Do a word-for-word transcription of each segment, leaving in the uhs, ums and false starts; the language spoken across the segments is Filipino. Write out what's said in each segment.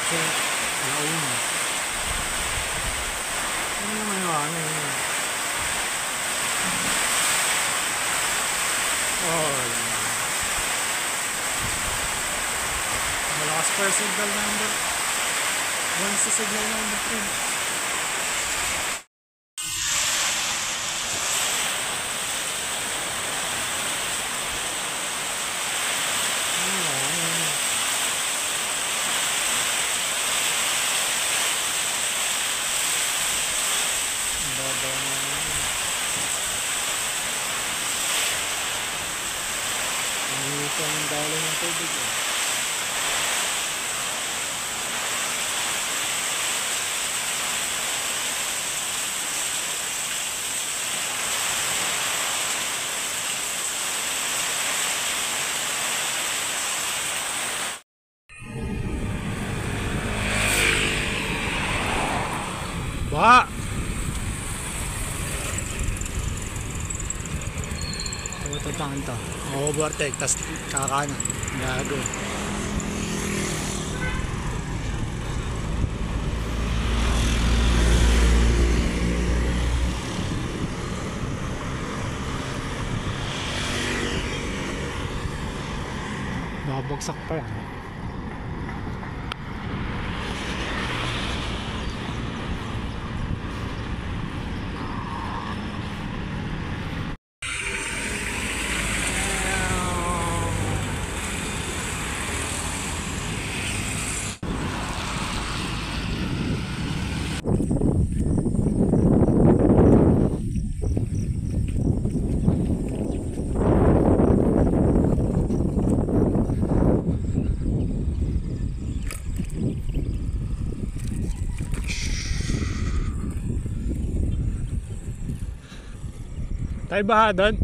sa launa. Ano naman yung ano yun? Oh, malakas pa yung signal number one sa signal number three. Ito ang dalo ng tubig eh. Ba! Tatangan to. Overtake, tas kakanan. Gago. Babagsak pa yan. Tayo baha doon?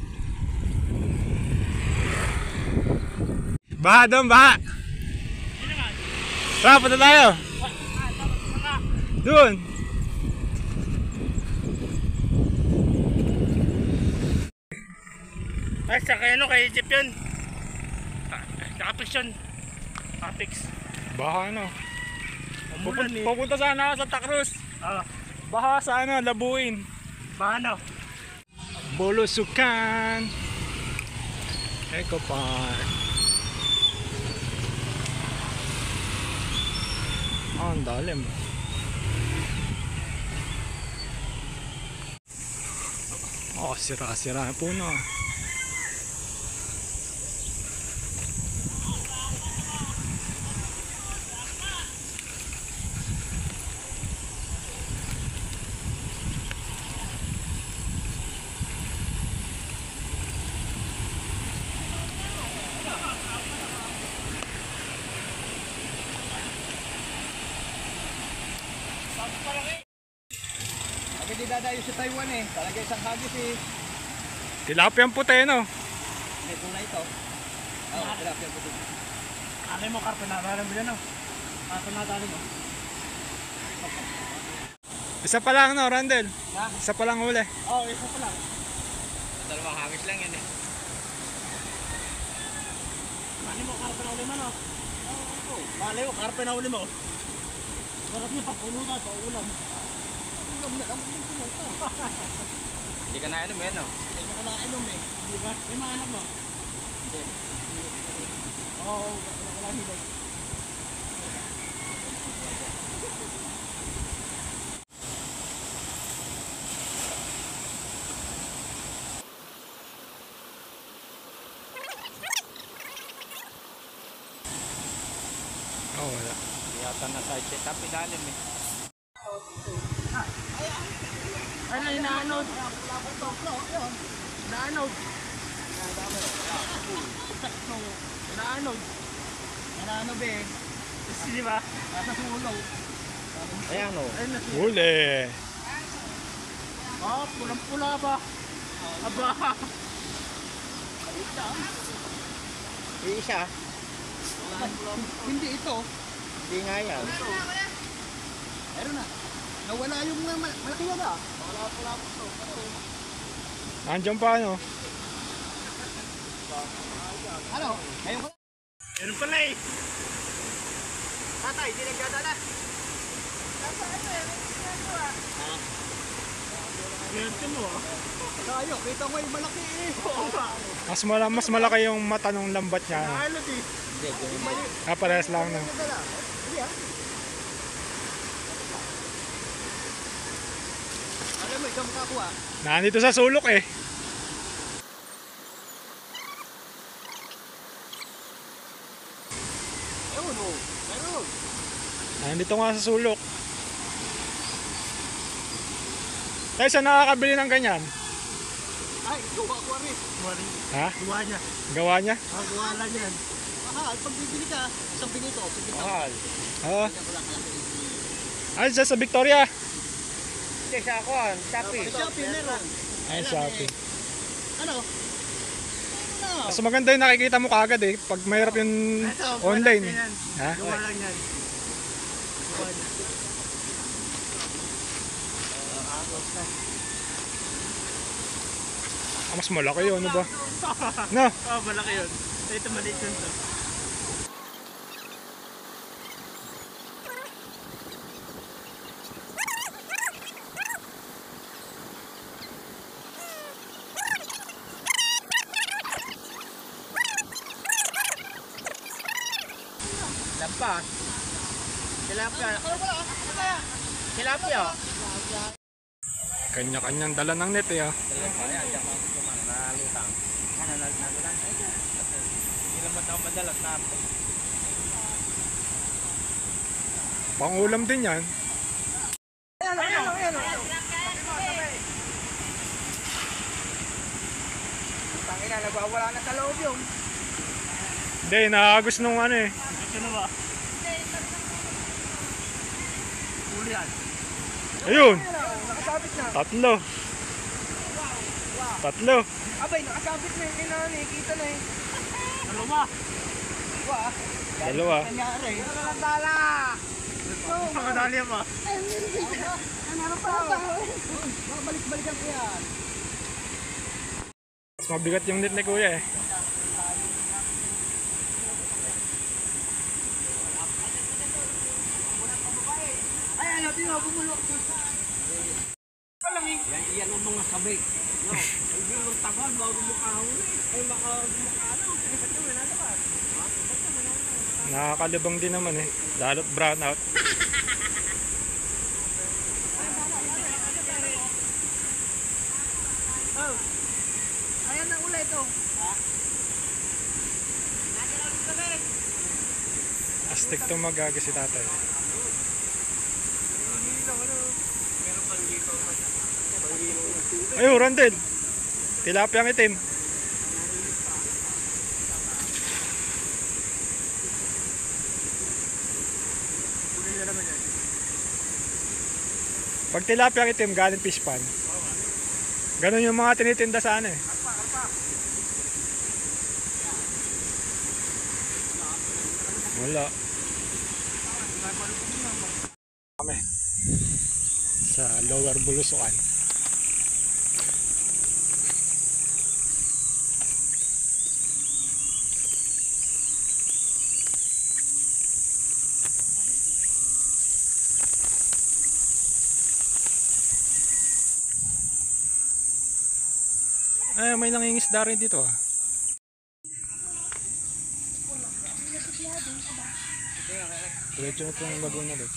Baha doon, baha! Tara, punta tayo! Doon! Ay, sa kay ano, kay Jeep yun. Nakapix yun. Nakapix. Baha ano? Umulan eh. Pupunta sana ako sa Tacruz. Ah, Baha sa ano, Labuin. paano? Bulusukan. Eco Park. Oh, ang dalim. Oh, sira-sira na puno. Hindi dadayo sa Taiwan eh. Talaga isang hagis eh. Tilapia ang puti, no? Hindi, tunay ito. Oo, oh, tilapia ang puti. Ano mo, karpe na alam mo yan, no? Karpe na tali mo. Isa pa lang, no, Randel? Ha? Isa pa lang huli. Oo, oh, isa pa lang. Dalawang hagis lang yan eh. Ano mo, karpe na uli mo, no? Oo, oh, mali mo, karpe na uli mo. Sarap niya, papunutan, paulam. Ulam na lang, Hindi ka na inom yan no? hindi ko na inom eh. Di ba? May mga anak mo? Hindi. Oo, wala hilig. Oh, wala. Yata na side set up, ilalim eh. Ano, inaanod? Inaanod. Inaanod. Inaanod eh. Di ba? Nasa sulong. Ayan o. Ayun na siya. Huli. Ah, pulang-pula ba? Aba. Yung isa, Hindi ito. hindi nga yan. Meron na. Nawala yung mal- malaki yan ah. Wala pula po ito. Nandiyan pa, ano? Ano? Ngayon ko. Meron pala eh. tatay, hindi nagdadala. Ganyan mo ah. Tayo, kita mo yung malaki eh. Mas, mala, mas malaki yung mata ng lambat niya. Ano? Naalot eh. Ah, parehas lang na. Hindi ah. Alam mo, ikaw makakuha. Nandito sa sulok eh. Ewan o. Meron. Nandito nga sa sulok. Tayo saan nakakabili ng ganyan? Ay, gawa ko rin. Gawa rin. Ha? Gawa niya. Gawa niya? Ah, gawa lang yan. Mahal, pag bibili ka, isang pinito, sige ito. Mahal. Oo. Ay, sa, sa Victoria. Hindi, sa ako ah. Shopee. Shopee meron. Ay, Shopee. Ano? Ano? Mas maganda yung nakikita mo kagad eh. Pag mahirap yung online. Eh. Ha? Gawa lang yan. Gawa niya. Ah, mas malaki yun, ano ba? No? Oh, malaki yun. Ito maliit yun to. Lampas. Tilapia. Tilapia. Kanya-kanyang dala ng net eh. Ah. Tilapia. Ayan, diyan ako kumana. Nalutang. Ano, nalutang. Hindi naman ako madalas na. Pangulam din yan. Tangina, nagwawala na sa loob yung. Hindi, nakagos nung ano eh. Ito na ba? Huli yan. Ayun! Nakasabit na. Tatlo. Tatlo. Abay, nakasabit na yung inaan eh. Kita na eh. Ano ba? Wah. Dalawa. Nangyari. Ano lang bala? Oo, makadali pa. Ano pa? Balik-balikan ko yan. Mas mabigat yung net ni kuya eh. Ay, ano, tino, bumulok. Yan, yan ang mga sabik. No, hindi mo tagal, bago mo kahuli. Ay, baka ano, ito mo nalapas. Nakakalibang din naman eh. Lalot brown out. Oh. Ayan na ulit ito. Astig to magaga si tatay. Ayun, Randel. Tilapia ang itim. Pag tilapia ang itim, galing fish pan. Ganon yung mga tinitinda sa ano eh. Wala. Kami sa Lower Bulusukan. Ay, may nangingisda rin dito ah. Diretso na ito yung Laguna doon.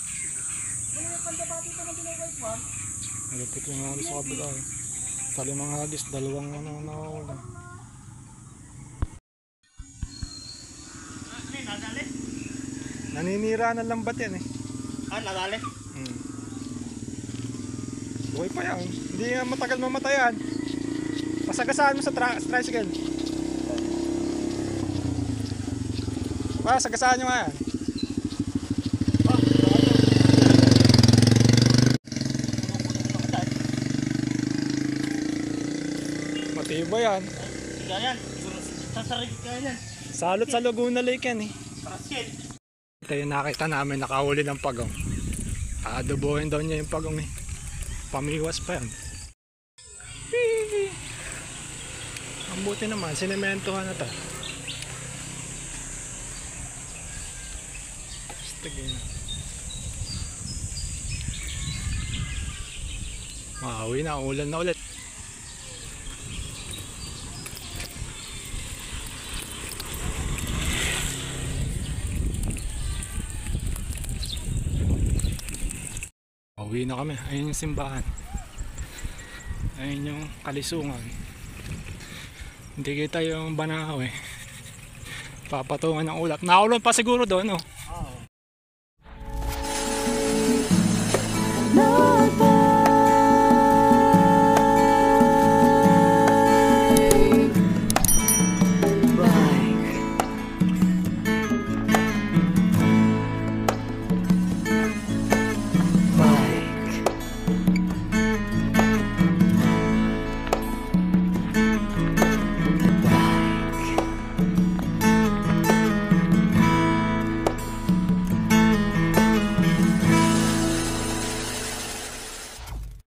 Malapit yung hagis sa kabila eh. Sa limang hagis, dalawang ano nakawala. Ano yung nadali? Naninira ng lambat yan eh. Ah, nadali? Hmm. Buhay pa yan. Hindi nga matagal mamatayan. Pasagasaan mo sa, tra sa tricycle. Pasagasaan nyo nga yan. Matibay yan. Tiga yan. Sasarigit ka yan. Salot sa Laguna Lake yan eh. Parasil. Ito yung nakita namin nakahuli ng pagong. Aadobohin daw niya yung pagong eh. Pamiwas pa yan. Ang buti naman, sinementohan na to. putik eh. Maawi na, ulan na ulit. Uwi na kami. Ayun yung simbahan. Ayun yung Kalisungan. Hindi kita yung Banahaw eh. Papatungan ng ulap. Naulan pa siguro doon, no? Oo. Lord,